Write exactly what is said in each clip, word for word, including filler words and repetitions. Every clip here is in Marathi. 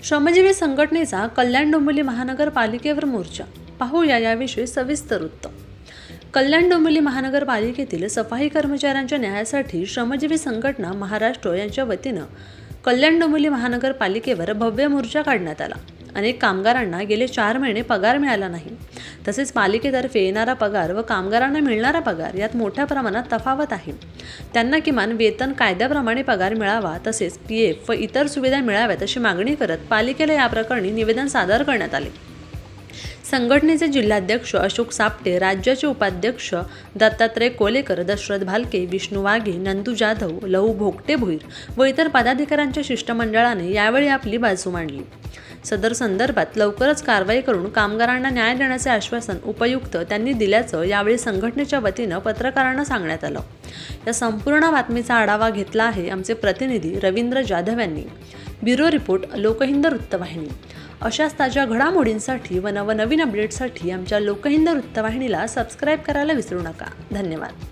श्रमजीवी संघटनेचा कल्याण डोंबिवली महानगरपालिकेवर मोर्चा. पाहूया याविषयी सविस्तर वृत्त. कल्याण डोंबिवली महानगरपालिकेतील सफाई कर्मचाऱ्यांच्या न्यायासाठी श्रमजीवी संघटना महाराष्ट्र यांच्या वतीनं कल्याण डोंबिवली महानगरपालिकेवर भव्य मोर्चा काढण्यात आला. अनेक कामगारांना गेले चार महिने पगार मिळाला नाही. तसेच पालिकेतर्फे येणारा पगार व कामगारांना मिळणारा पगार यात मोठ्या प्रमाणात तफावत आहे. त्यांना किमान वेतन कायद्याप्रमाणे पगार मिळावा, तसेच पी एफ व इतर सुविधा मिळाव्यात अशी मागणी करत पालिकेला या प्रकरणी निवेदन सादर करण्यात आले. संघटनेचे जिल्हाध्यक्ष अशोक सापटे, राज्याचे उपाध्यक्ष दत्तात्रय कोलेकर, दशरथ भालके, विष्णू वाघे, नंदू जाधव, लहू भोगटे भोईर व इतर पदाधिकाऱ्यांच्या शिष्टमंडळाने यावेळी आपली बाजू मांडली. सदर संदर्भात लवकरच कारवाई करून कामगारांना न्याय देण्याचे आश्वासन उपायुक्त त्यांनी दिल्याचं यावेळी संघटनेच्या वतीनं पत्रकारांना सांगण्यात आलं. या संपूर्ण बातमीचा आढावा घेतला आहे आमचे प्रतिनिधी रवींद्र जाधव यांनी. ब्युरो रिपोर्ट, लोकहिंद वृत्तवाहिनी. अशाच ताज्या घडामोडींसाठी व नवनवीन अपडेट्ससाठी आमच्या लोकहिंद वृत्तवाहिनीला सबस्क्राईब करायला विसरू नका. धन्यवाद.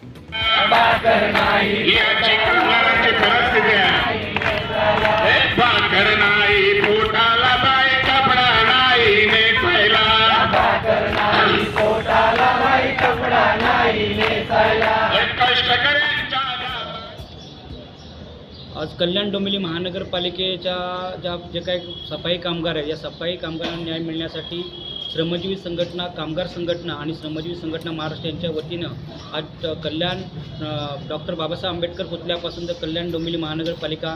आज कल्याण डोंबिवली महानगरपालिकेच्या ज्या जे काही सफाई कामगार आहेत, या सफाई कामगारांना न्याय मिळण्यासाठी श्रमजीवी संघटना, कामगार संघटना आणि श्रमजीवी संघटना महाराष्ट्र यांच्या वतीनं आज कल्याण डॉक्टर बाबासाहेब आंबेडकर पुतळ्यापासून तर कल्याण डोंबिवली महानगरपालिका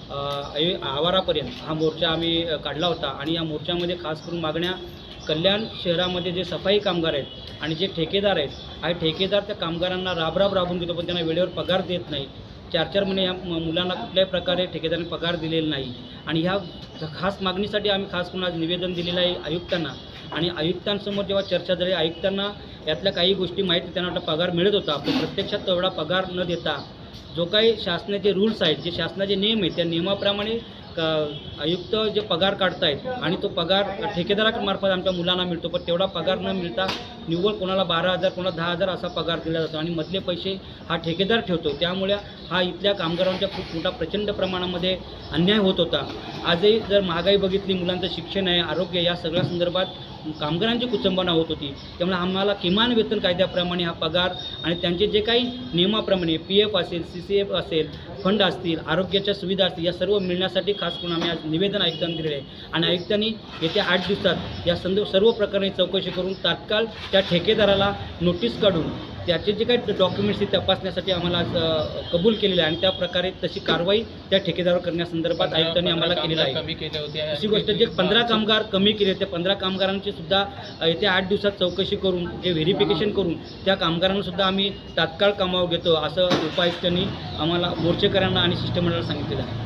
आवारापर्यंत हा मोर्चा आम्ही काढला होता. आणि या मोर्चामध्ये खास करून मागण्या, कल्याण शहरामध्ये जे सफाई कामगार आहेत आणि जे ठेकेदार आहेत, हा ठेकेदार त्या कामगारांना राबराब राबून देतो, पण त्यांना वेळेवर पगार देत नाही. चार चार महिने ह्या मुलांना कुठल्याही प्रकारे ठेकेदाराने पगार दिलेला नाही. आणि ह्या खास मागणीसाठी आम्ही खास करून आज निवेदन दिलेलं आहे आयुक्तांना. आणि आयुक्तांसमोर जेव्हा चर्चा झाली, आयुक्तांना यातल्या काही गोष्टी माहिती, त्यांना वाटतं पगार मिळत होता, पण प्रत्यक्षात तेवढा पगार न देता जो काही शासनाचे रूल्स आहेत, जे शासनाचे नियम आहेत, त्या नियमाप्रमाणे का आयुक्त जे पगार काढतायत आणि तो पगार ठेकेदारामार्फत आमच्या मुलांना मिळतो, पण तेवढा पगार न मिळता निव्वळ कोणाला बारा हजार कोणाला दहा हजार असा पगार दिला जातो आणि मधले पैसे हा ठेकेदार ठेवतो. त्यामुळे हा इथल्या कामगारांच्या खूप मोठा प्रचंड प्रमाणामध्ये अन्याय होत होता. आजही जर महागाई बघितली, मुलांचं शिक्षण आहे, आरोग्य, या सगळ्या संदर्भात कामगारांची कुचंबना होत होती. त्यामुळे आम्हाला किमान वेतन कायद्याप्रमाणे हा पगार आणि त्यांचे जे काही नियमाप्रमाणे पी एफ असेल, सी सी एफ असेल, फंड असतील, आरोग्याच्या सुविधा असतील, या सर्व मिळण्यासाठी खास करून आम्ही आज निवेदन आयुक्तांना दिलेले आहे. आणि आयुक्तांनी येत्या आठ दिवसात या संदर्भ सर्व प्रकरणी चौकशी करून तात्काळ त्या ठेकेदाराला नोटीस काढून त्याचे जे काही डॉक्युमेंट्स तपासण्यासाठी आम्हाला कबूल केलेलं आहे. आणि त्या प्रकारे तशी कारवाई त्या ठेकेदारावर करण्यासंदर्भात आयुक्तांनी आम्हाला केलेलं आहे. कमी केले होते अशी गोष्ट, जे पंधरा कामगार कमी केले, त्या पंधरा कामगारांची सुद्धा येत्या आठ दिवसात चौकशी करून जे व्हेरिफिकेशन करून त्या कामगारांना सुद्धा आम्ही तात्काळ कामावर घेतो, असं उपायुक्तांनी आम्हाला मोर्चेकऱ्यांना आणि शिष्टमंडळाला सांगितलेलं आहे.